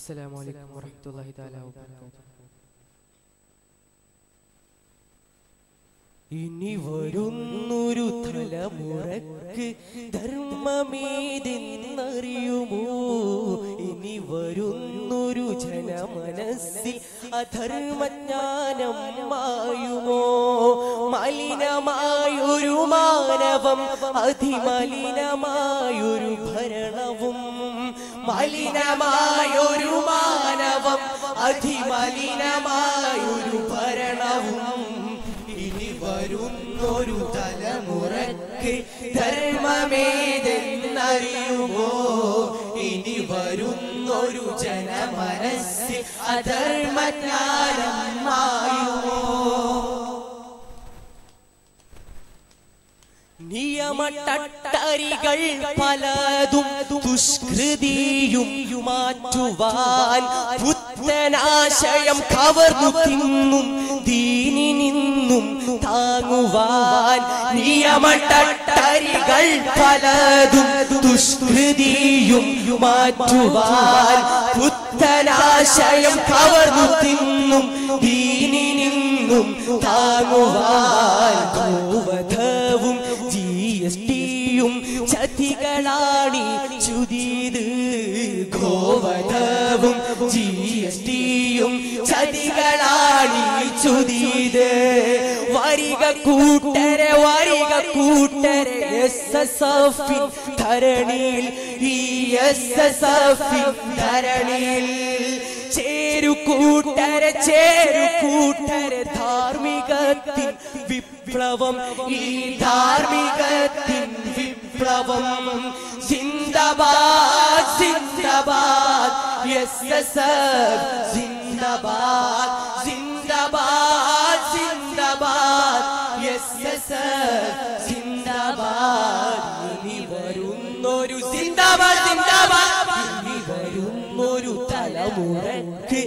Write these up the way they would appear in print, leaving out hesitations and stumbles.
السلام عليكم ورحمة الله تعالى وبركاته. ഇനി വരുന്നൊരു തലമുറക്ക് ധർമ്മമേതെന്നറിയുമോ? ഇനി വരുന്നൊരു ജനമനസ്സിൽ അധർമ്മജ്ഞാനം മായുമോ? മലിനമായൊരു മാനവം അതിമലിനമായൊരു ഭരണവും, മലിനമായൊരു മാനവം അതിമലിനമായൊരു ഭരണവും. ഇനി വരുന്നൊരു തലമുറക്ക് ധർമ്മമേതെന്നറിയുമോ? ഇനി വരുന്നൊരു ജനമനസ്സിൽ അധർമ്മജ്ഞാനം മായുമോ? നിയമട്ടട്ടരികൾ പലതും ദുഷ്കൃതിയും മാറ്റുവാൻ പുത്തനാശയം കവർന്നു തിന്നും ദീനിനിന്നും താങ്ങുവാൻ. നിയമട്ടട്ടരികൾ പലതും ദുഷ്കൃതിയും മാറ്റുവാൻ പുത്തനാശയം കവർന്നു തിന്നും ദീനിനിന്നും താങ്ങുവാൻ. ഗോവധവും GSTയും ചതികളാണി ചുതിത്. ഗോവധവും GSTയും ചതികളാണി ചുതിത്. വരിക കൂട്ടരെ വരിക കൂട്ടരെ SSF ധരണിയിൽ, ഈ SSF ധരണിയിൽ ചേരു കൂട്ടരെ ചേരു കൂട്ടരെ. ധാർമ്മികത്തിൻ വിപ്ലവം, ഈ ധാർമ്മികത്തിൻ വിപ്ലവം. സിന്ദാബാദ് സിന്ദാബാദ് SSF സിന്ദാബാദ്, സിന്ദാബാദ് സിന്ദാബാദ് SSF സിന്ദാബാദ്. ഇനി വരുന്നൊരു സിന്ദാബാദ് സിന്ദാബാദ്. ഇനി വരുന്നൊരു തലമുറക്ക്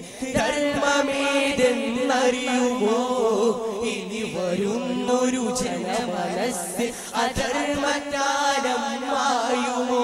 ധർമ്മമേതെന്നറിയുമോ? ഇനി വരുന്നൊരു ജനമനസ്സിൽ അധർമ്മജ്ഞാനം മായുമോ?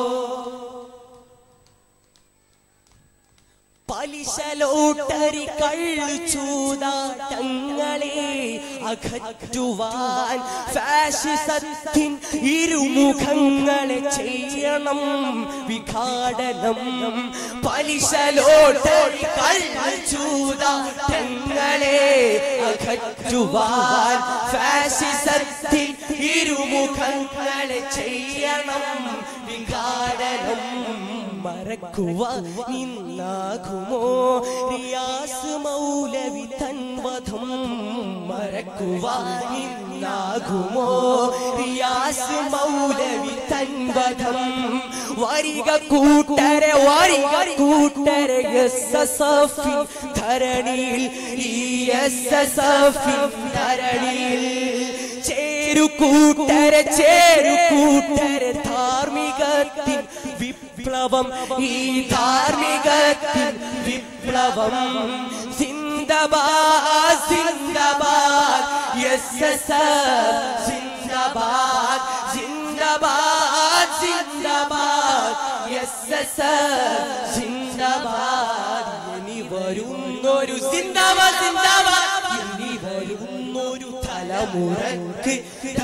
പലിശ ലോട്ടറി കള്ളു ചൂതാട്ടങ്ങളെ അകറ്റുവാൻ ഫാഷിസത്തിൻ ഇരുമുഖങ്ങളെ ചെയ്യണം വിഘാടനം. പലിശ ലോട്ടറി കള്ളു ചൂതാട്ടങ്ങളെ അകറ്റുവാൻ ഫാഷിസത്തിൻ ഇരുമുഖങ്ങളെ ചെയ്യണം വിഘാടനം. മറക്കുവാൻ നിന്നാകുമോ റിയാസ് മൗലവി തൻവധം? മറക്കുവാൻ നിന്നാകുമോ റിയാസ് മൗലവി തൻവധം? വരിക കൂട്ടരെ വരിക കൂട്ടരെ SSF ധരണിയിൽ, ഈ SSF ധരണിയിൽ ചേരു കൂട്ടരെ ചേരു കൂട്ടരെ. ധാർമ്മികത്തിൻ വിപ്ലവം, ഈ ധാർമ്മികത്തിൻ വിപ്ലവം. സിന്ദാബാദ് സിന്ദാബാദ് SSF സിന്ദാബാദ്, സിന്ദാബാദ് സിന്ദാബാദ് SSF സിന്ദാബാദ്. ഇനി വരുന്നൊരു സിന്ദാബാദ് സിന്ദാബാദ്. ഇനി വരുന്നൊരു തലമുറക്ക്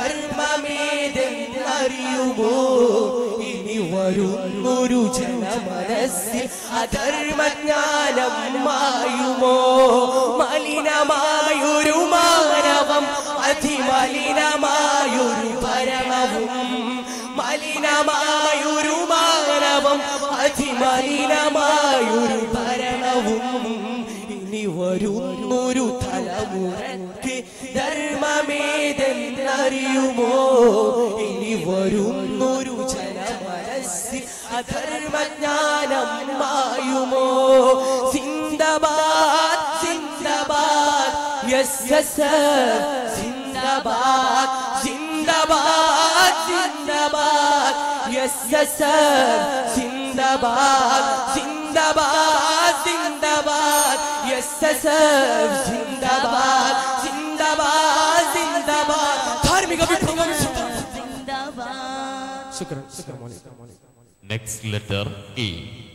ധർമ്മമേതെന്നറിയുമോ? ഇനി വരുന്നൊരു ജനമനസ്സിൽ അധർമ്മജ്ഞാനം മായുമോ? മലിനമായൊരു മാനവം അതിമലിനമായൊരു ഭരണവും, മലിനമായൊരു മാനവം അതിമലിനമായൊരു ഭരണവും. ഇനി വരുന്നൊരു തലമുറക്ക് ധർമ്മമേതെന്നറിയുമോ? ഇനി വരുന്നൊരു ജനമനസ്സിൽ അധർമ്മജ്ഞാനം മായുമോ? സിന്ദാബാദ് സിന്ദാബാദ് SSF സിന്ദാബാദ്, സിന്ദാബാദ് സിന്ദാബാദ് SSF സിന്ദാബാദ്, സിന്ദാബാദ് സിന്ദാബാദ് SSF സിന്ദാബാദ്, സിന്ദാബാദ് സിന്ദാബാദ്. ധാർമ്മിക വിപ്ലവം സിന്ദാബാദ്. ശുക്രൻ. Next letter E.